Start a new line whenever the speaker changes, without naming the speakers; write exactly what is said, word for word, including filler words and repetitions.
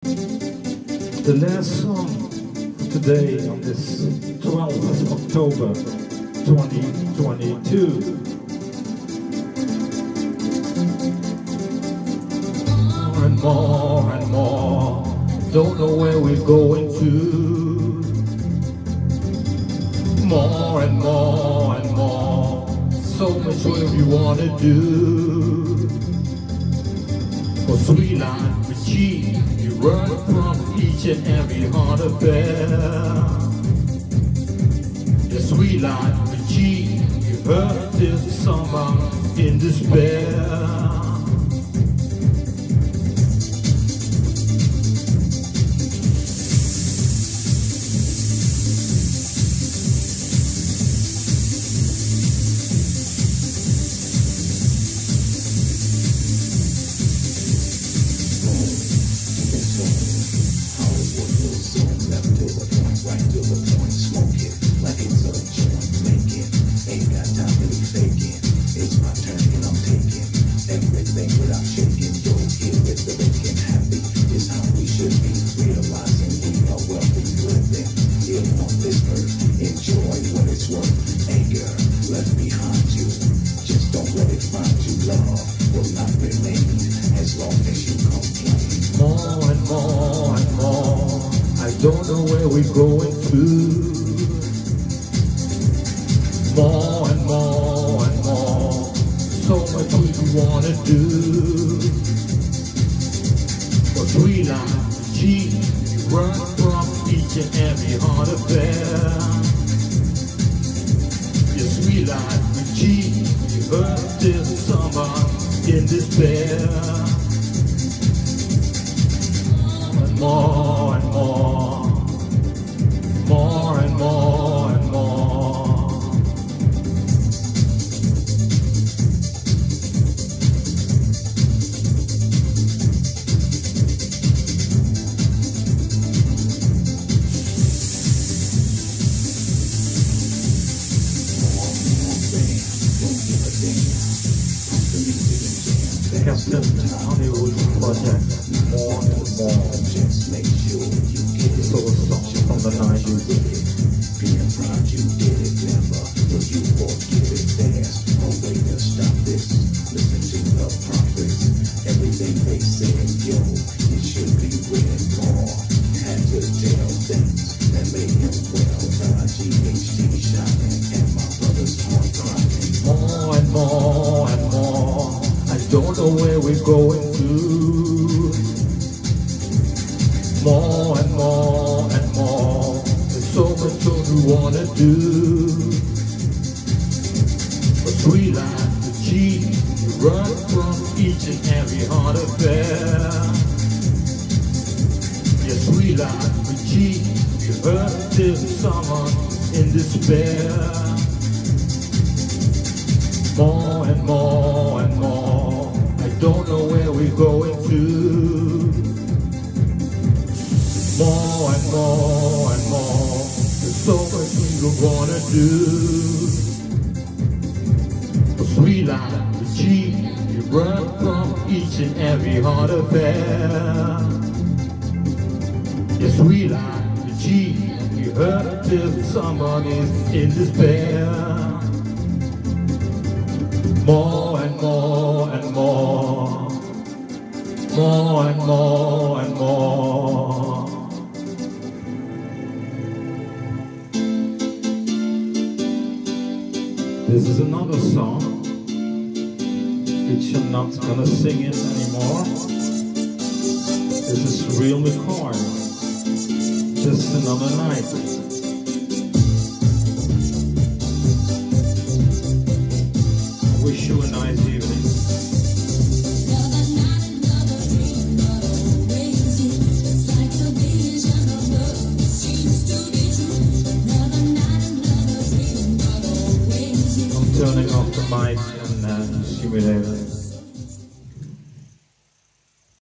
The last song for today on this twelfth of October twenty twenty-two. More and more and more, don't know where we're going to. More and more and more, so much what we want to do. For sweet life with G, you run from each and every heart affair. The sweet life with G, you hurt till someone in despair. Don't know where we're going to. More and more and more, so much we wanna do. But sweet life, G, you run from each and every heart affair. Your sweet life with G, you hurt till someone in despair. More and more, more and more and more. Captain Hollywood Project. More and more. So a song from the nineties. Being proud you did it never, will you forgive it fast? No way to stop this. Listen to the prophets. Everything they said, yo, it should be read more. Had to tell things that made him well. G H T shining and my brother's heart crying. More and more and more, I don't know where we're going to. More and more and more, there's so much what we wanna do. But sweet life with G, you run from each and every heart affair. Your sweet life with G, you hurt till someone in despair. More and more and more, I don't know where we're going to. More and more and more, there's so much we wanna do. For sweet life with G, you run from each and every heart affair. Your sweet life with G, you hurt till someone is in despair. More and more and more, more and more and more. This is another song which I'm not gonna sing it anymore. This is real McCoy. Just another night. I wish you a nice evening. Turning off the mic and uh, simulator.